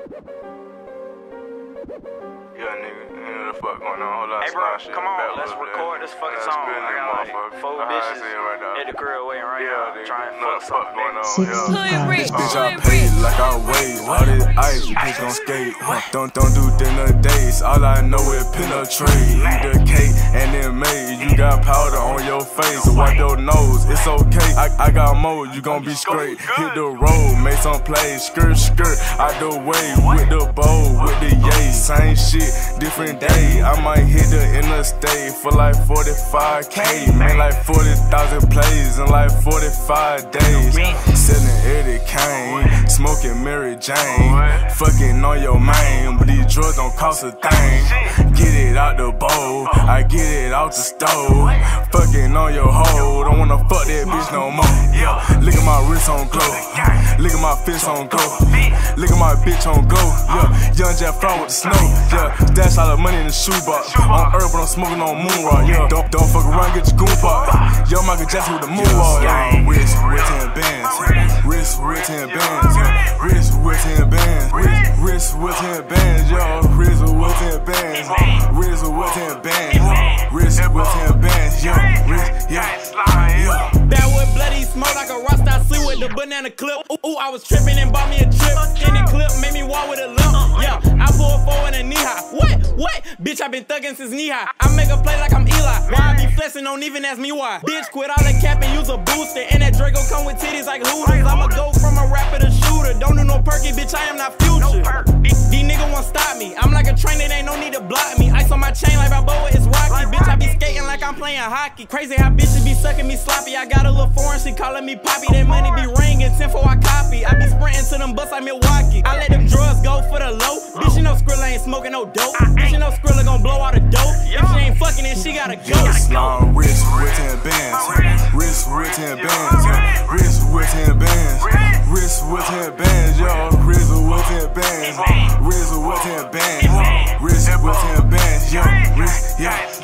Yeah, nigga, you know the fuck going on. Hold on, hey, bro, come on, let's record this fucking song. I got like 4 bitches at the crib waiting right now, trying to fuck something going on. This bitch I paid like I weigh. All this ice, you bitch gon' skate. Don't do dinner dates. All I know is penetrate. Eat the cake and then made. You got powder on your face, so wipe your nose. It's okay. I got more, you gon' be straight. Hit the road, make some plays. Skirt, out the way with the bow, with the yay. Same shit, different day. I might hit the interstate for like 45K. Make like 40,000 plays in like 45 days. Selling Eddie Kane, smoking Mary Jane. Fucking on your man, but these drugs don't cost a thing. Get it out the bowl, I get it out the stove. Fucking on your hoe, don't wanna fuck that bitch no more. Look at my wrist on glow, look at my fist on glow, look at my bitch on glow. Young Jack Flower with the snow. Stash all the money in the shoebox. On earth, but I'm smoking on moon rock. Don't fuck around, get your goon pop. Young Michael Jackson with the moon walk. Wrist, 10 bands. Wrist, 10 bands. Wrist, 10 bands. Wrist, 10 bands. Yo, wrist, 10 bands. Wrist, 10 bands. Wrist, 10 bands. Yo, wrist, yeah. Backwood bloody smoke like a rock star sleep with the banana clip. Ooh, I was tripping and bought me a trip. In the clip, made me walk with a limp. Yeah, I pulled 4 in a knee high. What? Bitch, I been thuggin' since knee high. I make a play like I'm Eli. Why I be flexing, don't even ask me why. Bitch, quit all that cap and use a booster. And that Draco come with titties like Hooters. I'ma go from a rapper to shooter. Don't do no perky, bitch, I am not future. These niggas won't stop me. I'm like a train, it ain't no need to block me. Ice on my chain like Balboa is rocky. Bitch, I be skating like I'm playing hockey. Crazy how bitches be sucking me sloppy. I got a little foreign, she calling me Poppy. That money be ringing, 10 for I copy. I be sprinting to them bus like Milwaukee. I let them drugs go for the low. Bitch, you know Skrilla ain't smoking no dope. Bitch, you know Skrilla gon' blow out a dope. If she ain't fucking, then she gotta go. Long wrist, 10 bands. Wrist, 10 bands. Wrist, 10 bands. Wrist, 10 bands. Yo, wrist, 10 bands. Wrist, 10 bands. Wrist, 10 bands. Yo, wrist,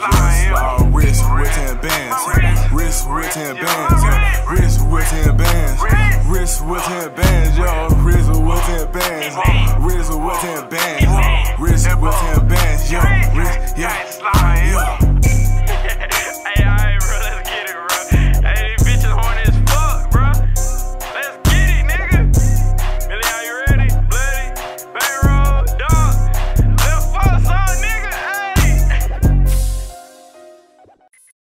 long wrist, 10 bands. Wrist, 10 bands. Wrist, 10 bands. Wrist, 10 bands.